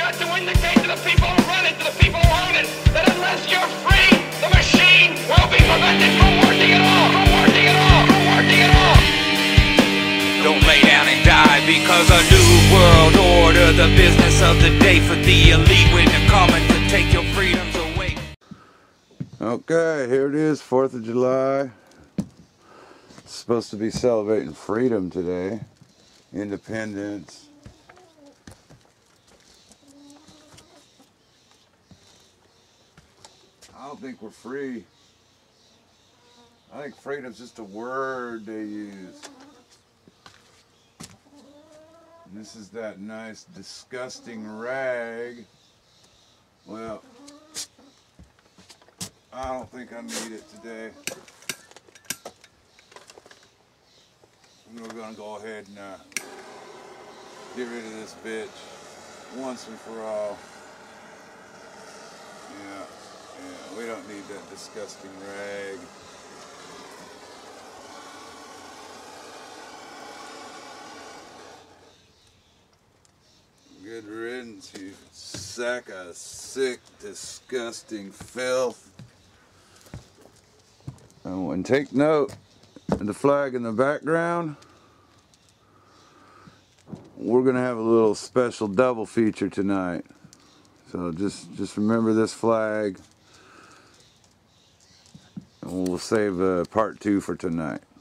got to indicate to the people who run it, to the people who own it, that unless you're free, the machine will be prevented from working at all, from working at all, from working at all. Don't lay down and die because a new world order, the business of the day for the elite, when they're coming to take your freedoms away. Okay, here it is, 4th of July. It's supposed to be celebrating freedom today, independence. I don't think we're free. I think freedom's just a word they use. And this is that nice, disgusting rag. Well, I don't think I need it today. We're gonna go ahead and get rid of this bitch once and for all. Yeah, we don't need that disgusting rag. Good riddance, you sack of sick, disgusting filth. And take note of the flag in the background. We're gonna have a little special double feature tonight. So just remember this flag, and we'll save part 2 for tonight.